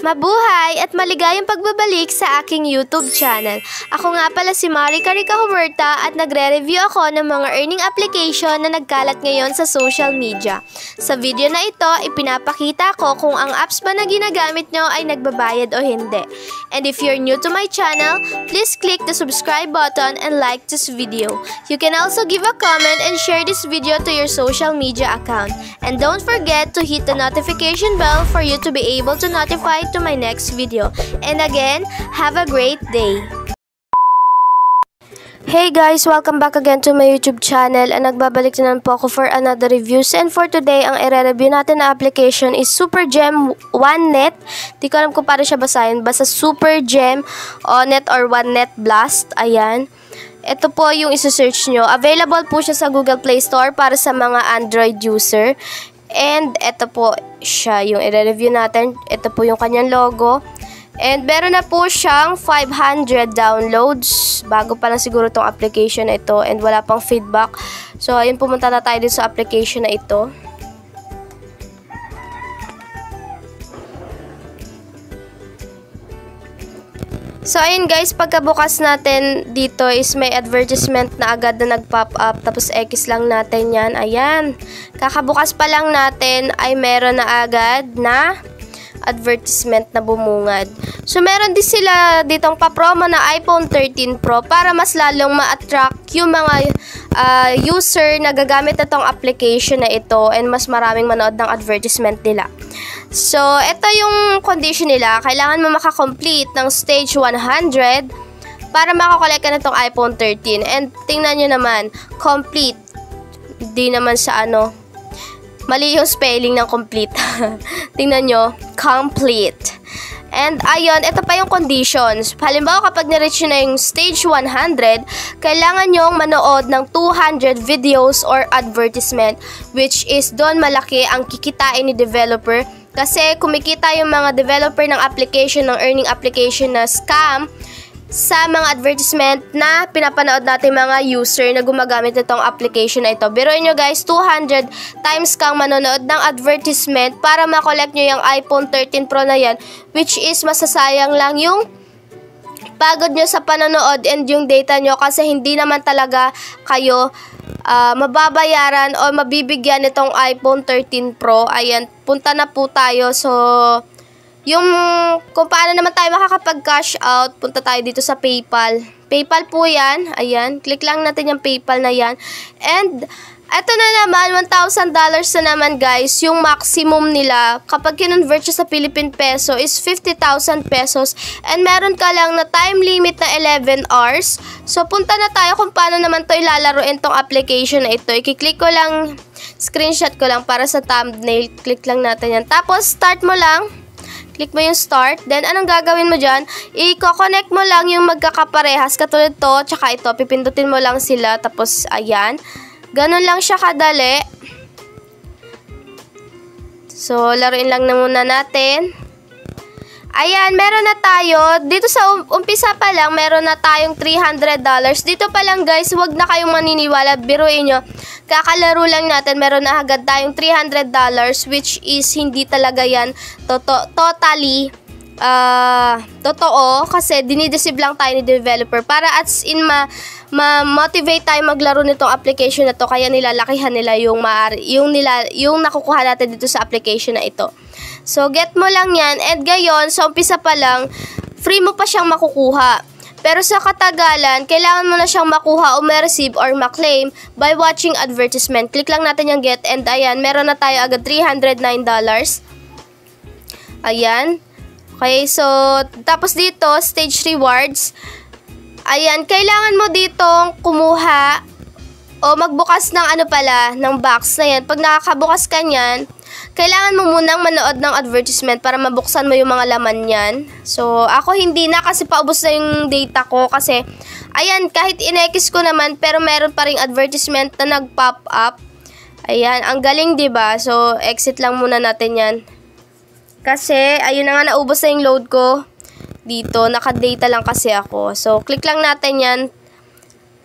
Mabuhay at maligayang pagbabalik sa aking YouTube channel. Ako nga pala si Marica Rica Huerta at nagre-review ako ng mga earning application na nagkalat ngayon sa social media. Sa video na ito, ipinapakita ko kung ang apps ba na ginagamit nyo ay nagbabayad o hindi. And if you're new to my channel, please click the subscribe button and like this video. You can also give a comment and share this video to your social media account. And don't forget to hit the notification bell for you to be able to notify to my next video. And again, have a great day. Hey guys, welcome back again to my YouTube channel, and nagbabalik na po ako for another reviews. And for today, ang i-review natin na application is Super Gem OneNet. Di ko alam kung paano siya basahin, basta Super Gem OneNet or OneNet Blast. Ayan. Ito po yung isa-search nyo. Available po siya sa Google Play Store para sa mga Android user. And ito po siya yung i-review natin. Ito po yung kanyang logo. And meron na po siyang 500 downloads. Bago pa lang siguro tong application na ito. And wala pang feedback. So ayun, pumunta na tayo dito sa application na ito. So ayun guys, pagkabukas natin dito is may advertisement na agad na nag-pop up. Tapos X lang natin yan. Ayan. Kakabukas pa lang natin ay meron na agad na advertisement na bumungad. So meron din sila ditong pa-promo na iPhone 13 Pro para mas lalong ma-attract yung mga user na gagamit na tong application na ito and mas maraming manood ng advertisement nila. So ito yung condition nila. Kailangan mo makakomplete ng stage 100 para makakolect ka na tong iPhone 13. And tingnan nyo naman, complete. Di naman sa mali yung spelling ng complete. Tingnan nyo, complete. And ayun, ito pa yung conditions. Halimbawa, kapag na-reach nyo na yung stage 100, kailangan nyong manood ng 200 videos or advertisement, which is doon malaki ang kikitain ni developer. Kasi kumikita yung mga developer ng application, ng earning application na scam sa mga advertisement na pinapanood natin mga user na gumagamit nitong application na ito. Biruin nyo guys, 200 times kang manonood ng advertisement para makolect nyo yung iPhone 13 Pro na yan, which is masasayang lang yung pagod nyo sa panonood and yung data nyo kasi hindi naman talaga kayo mababayaran o mabibigyan nitong iPhone 13 Pro. Ayan, punta na po tayo. So yung kung paano naman tayo makakapag-cash out, punta tayo dito sa PayPal. PayPal po yan. Ayan. Click lang natin yung PayPal na yan. And ito na naman, $1,000 na naman guys. Yung maximum nila kapag kinonvert siya sa Philippine Peso is 50,000 pesos. And meron ka lang na time limit na 11 hours. So punta na tayo kung paano naman to ilalaroin tong application na ito. I-click ko lang, screenshot ko lang para sa thumbnail. Click lang natin yan. Tapos start mo lang. Click mo yung start. Then, anong gagawin mo dyan? I-connect mo lang yung magkakaparehas. Katulad to, tsaka ito. Pipindutin mo lang sila. Tapos, ayan. Ganun lang siya kadali. So, laruin lang na muna natin. Ayan, meron na tayo. Dito sa umpisa pa lang, meron na tayong $300. Dito pa lang guys, wag na kayong maniniwala. Biruin nyo. Kakalaro lang natin, meron na agad tayong $300, which is hindi talaga yan totally totoo, kasi dinideceive lang tayo ni developer para as in ma-motivate tayo maglaro nitong application na to, kaya nilalakihan nila yung nakukuha natin dito sa application na ito. So get mo lang yan, and gayon sa umpisa pa lang free mo pa siyang makukuha. Pero sa katagalan, kailangan mo na siyang makuha o ma-receive or ma-claim by watching advertisement. Click lang natin yung get, and ayan, meron na tayo agad $309. Ayan. Okay, so tapos dito, stage rewards. Ayan, kailangan mo ditong kumuha o magbukas ng ng box na yan. Pag nakakabukas ka niyan, kailangan mo munang manood ng advertisement para mabuksan mo yung mga laman yan. So, ako hindi na kasi paubos na yung data ko kasi, ayan, kahit in-X ko naman, pero meron pa ring advertisement na nag-pop up. Ayan, ang galing, diba? So, exit lang muna natin yan. Kasi, ayun na nga, naubos na yung load ko. Dito, naka-data lang kasi ako. So, click lang natin yan.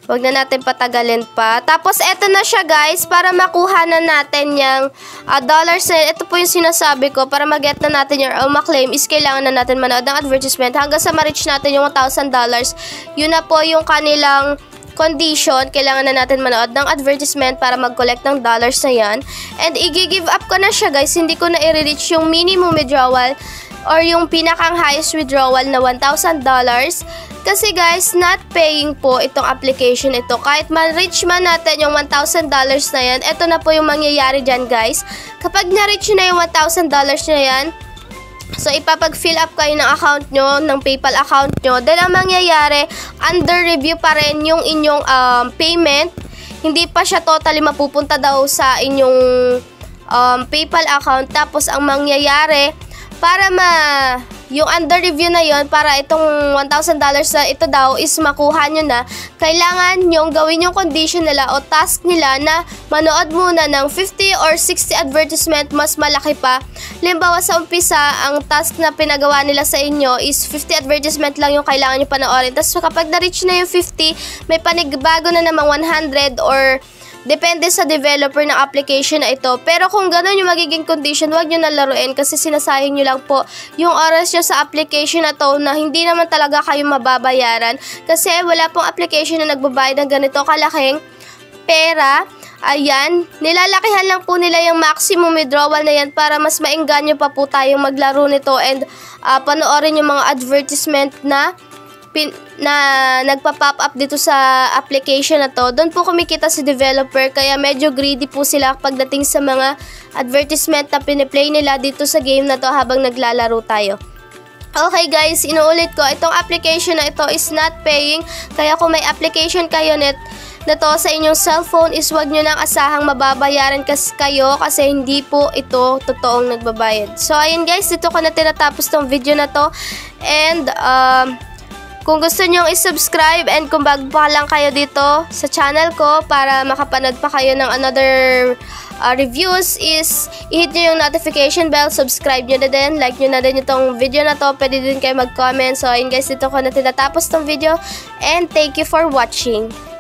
Huwag na natin patagalin pa. Tapos, eto na siya guys. Para makuha na natin yung dollars na ito po yung sinasabi ko. Para mag-get na natin yung ma-claim is kailangan na natin manood ng advertisement. Hanggang sa ma-reach natin yung $1,000. Yun na po yung kanilang condition. Kailangan na natin manood ng advertisement para mag-collect ng dollars na yan. And i-give up ko na siya guys. Hindi ko na i-reach yung minimum withdrawal or yung pinakang highest withdrawal na $1,000. Kasi guys, not paying po itong application ito. Kahit ma-reach man natin yung $1,000 na yan, ito na po yung mangyayari dyan guys. Kapag na-reach na yung $1,000 na yan, so ipapag-fill up kayo ng account nyo, ng PayPal account nyo. Then ang mangyayari, under review pa rin yung inyong payment. Hindi pa siya totally mapupunta daw sa inyong PayPal account. Tapos ang mangyayari, para yung under review na yon, para itong $1,000 na ito daw is makuha nyo na, kailangan nyong gawin yung condition nila o task nila na manood muna ng 50 or 60 advertisement, mas malaki pa. Limbawa sa umpisa, ang task na pinagawa nila sa inyo is 50 advertisement lang yung kailangan nyo panoorin. Tapos kapag na-reach na yung 50, may panigbago na namang 100 or depende sa developer ng application na ito. Pero kung gano'n yung magiging condition, huwag nyo nalaruin kasi sinasayang nyo lang po yung oras nyo sa application na to na hindi naman talaga kayo mababayaran. Kasi wala pong application na nagbabayad ng ganito kalaking pera. Ayan, nilalakihan lang po nila yung maximum withdrawal na yan para mas maengganyo pa po tayong maglaro nito and panoorin yung mga advertisement na nagpa-pop up dito sa application na to. Doon po kumikita si developer kaya medyo greedy po sila pagdating sa mga advertisement na piniplay nila dito sa game na to habang naglalaro tayo. Okay guys, inuulit ko, itong application na ito is not paying. Kaya kung may application kayo na to sa inyong cellphone is wag nyo nang asahang mababayaran kayo kasi hindi po ito totoong nagbabayad. So ayun guys, dito ko na tinatapos tong video na to. And kung gusto nyo i-subscribe and kung bago pa lang kayo dito sa channel ko para makapanood pa kayo ng another reviews is i-hit nyo yung notification bell, subscribe nyo na din, like nyo na din itong video na to, pwede din kayo mag-comment. So ayun guys, dito ko na tinatapos tong video and thank you for watching.